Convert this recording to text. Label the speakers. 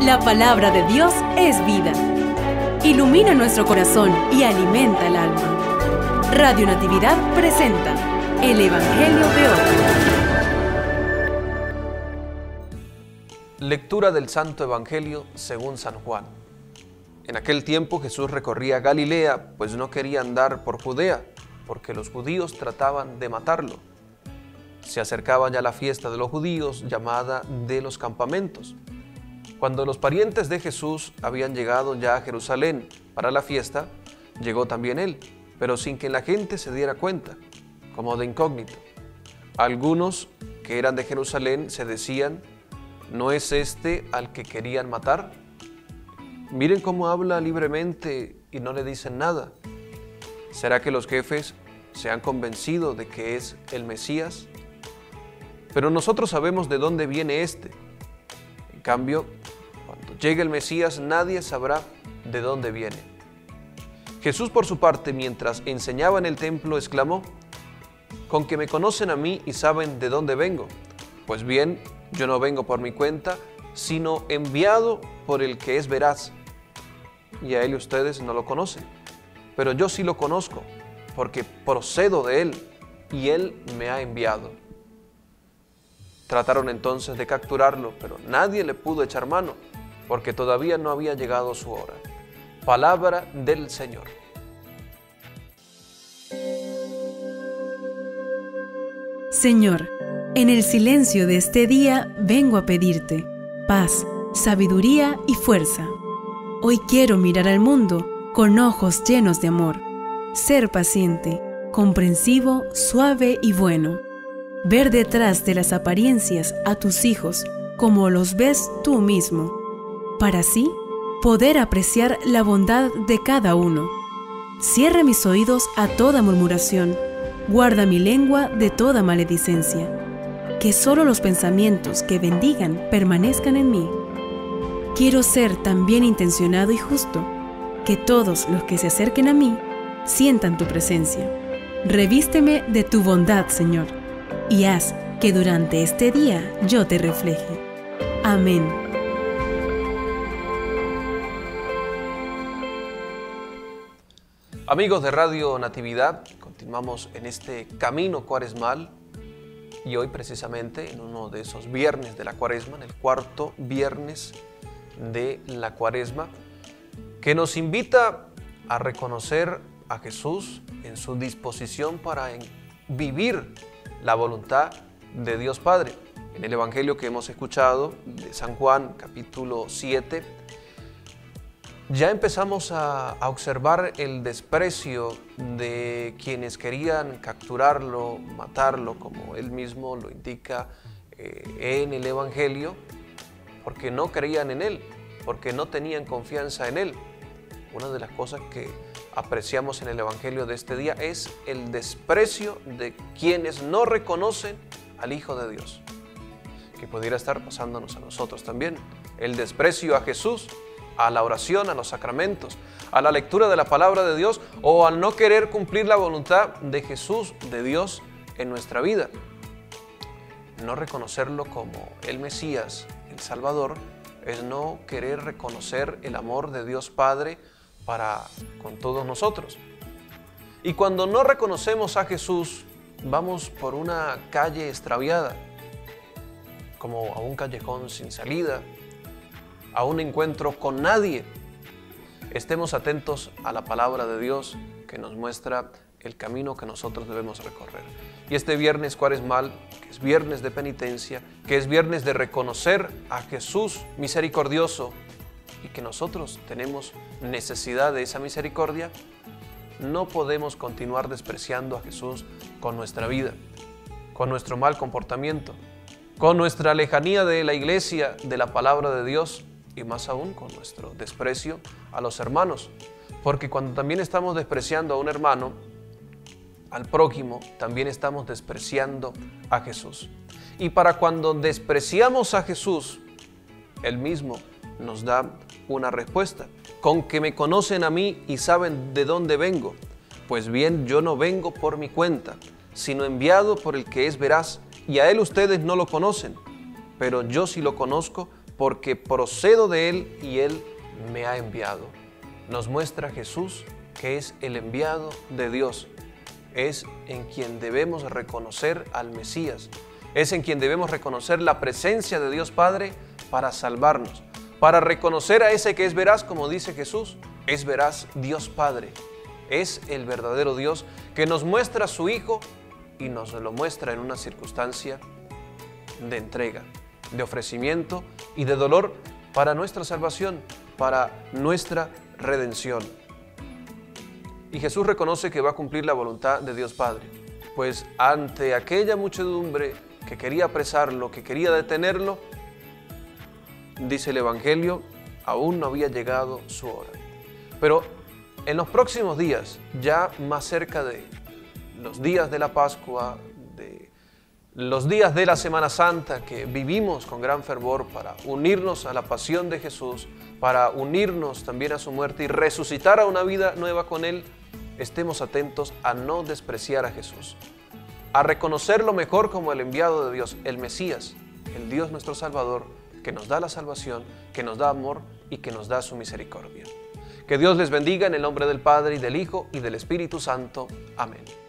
Speaker 1: La palabra de Dios es vida. Ilumina nuestro corazón y alimenta el alma. Radio Natividad presenta el Evangelio de hoy.
Speaker 2: Lectura del Santo Evangelio según San Juan. En aquel tiempo Jesús recorría Galilea, pues no quería andar por Judea, porque los judíos trataban de matarlo. Se acercaba ya la fiesta de los judíos, llamada de los campamentos. Cuando los parientes de Jesús habían llegado ya a Jerusalén para la fiesta, llegó también él, pero sin que la gente se diera cuenta, como de incógnito. Algunos que eran de Jerusalén se decían: ¿no es este al que querían matar? Miren cómo habla libremente y no le dicen nada. ¿Será que los jefes se han convencido de que es el Mesías? Pero nosotros sabemos de dónde viene este. En cambio, cuando llegue el Mesías, nadie sabrá de dónde viene. Jesús, por su parte, mientras enseñaba en el templo, exclamó: «Con que me conocen a mí y saben de dónde vengo. Pues bien, yo no vengo por mi cuenta, sino enviado por el que es veraz. Y a él ustedes no lo conocen, pero yo sí lo conozco, porque procedo de él, y él me ha enviado». Trataron entonces de capturarlo, pero nadie le pudo echar mano, porque todavía no había llegado su hora. Palabra del Señor.
Speaker 1: Señor, en el silencio de este día vengo a pedirte paz, sabiduría y fuerza. Hoy quiero mirar al mundo con ojos llenos de amor, ser paciente, comprensivo, suave y bueno. Ver detrás de las apariencias a tus hijos como los ves tú mismo, para así poder apreciar la bondad de cada uno. Cierra mis oídos a toda murmuración, guarda mi lengua de toda maledicencia, que solo los pensamientos que bendigan permanezcan en mí. Quiero ser tan bien intencionado y justo, que todos los que se acerquen a mí sientan tu presencia. Revísteme de tu bondad, Señor, y haz que durante este día yo te refleje. Amén.
Speaker 2: Amigos de Radio Natividad, continuamos en este camino cuaresmal y hoy precisamente en uno de esos viernes de la cuaresma, en el cuarto viernes de la cuaresma, que nos invita a reconocer a Jesús en su disposición para vivir la voluntad de Dios Padre. En el Evangelio que hemos escuchado de San Juan, capítulo 7, ya empezamos a observar el desprecio de quienes querían capturarlo, matarlo, como él mismo lo indica en el Evangelio, porque no creían en él, porque no tenían confianza en él. Una de las cosas que apreciamos en el Evangelio de este día es el desprecio de quienes no reconocen al Hijo de Dios, que pudiera estar pasándonos a nosotros también. El desprecio a Jesús, a la oración, a los sacramentos, a la lectura de la palabra de Dios, o al no querer cumplir la voluntad de Jesús, de Dios en nuestra vida. No reconocerlo como el Mesías, el Salvador, es no querer reconocer el amor de Dios Padre para con todos nosotros. Y cuando no reconocemos a Jesús, vamos por una calle extraviada, como a un callejón sin salida, a un encuentro con nadie. Estemos atentos a la palabra de Dios que nos muestra el camino que nosotros debemos recorrer. Y este viernes cuaresmal, que es viernes de penitencia, que es viernes de reconocer a Jesús misericordioso y que nosotros tenemos necesidad de esa misericordia, no podemos continuar despreciando a Jesús con nuestra vida, con nuestro mal comportamiento, con nuestra lejanía de la iglesia, de la palabra de Dios, y más aún con nuestro desprecio a los hermanos. Porque cuando también estamos despreciando a un hermano, al prójimo, también estamos despreciando a Jesús. Y para cuando despreciamos a Jesús, Él mismo nos da una respuesta. Con que me conocen a mí y saben de dónde vengo. Pues bien, yo no vengo por mi cuenta, sino enviado por el que es veraz, y a él ustedes no lo conocen, pero yo sí lo conozco, porque procedo de Él y Él me ha enviado. Nos muestra Jesús que es el enviado de Dios. Es en quien debemos reconocer al Mesías. Es en quien debemos reconocer la presencia de Dios Padre para salvarnos. Para reconocer a ese que es veraz, como dice Jesús, es veraz Dios Padre. Es el verdadero Dios que nos muestra a su Hijo y nos lo muestra en una circunstancia de entrega, de ofrecimiento y de dolor para nuestra salvación, para nuestra redención. Y Jesús reconoce que va a cumplir la voluntad de Dios Padre, pues ante aquella muchedumbre que quería apresarlo, que quería detenerlo, dice el Evangelio, aún no había llegado su hora. Pero en los próximos días, ya más cerca de los días de la Pascua, de los días de la Semana Santa que vivimos con gran fervor para unirnos a la pasión de Jesús, para unirnos también a su muerte y resucitar a una vida nueva con Él, estemos atentos a no despreciar a Jesús, a reconocerlo mejor como el enviado de Dios, el Mesías, el Dios nuestro Salvador, que nos da la salvación, que nos da amor y que nos da su misericordia. Que Dios les bendiga en el nombre del Padre, y del Hijo, y del Espíritu Santo. Amén.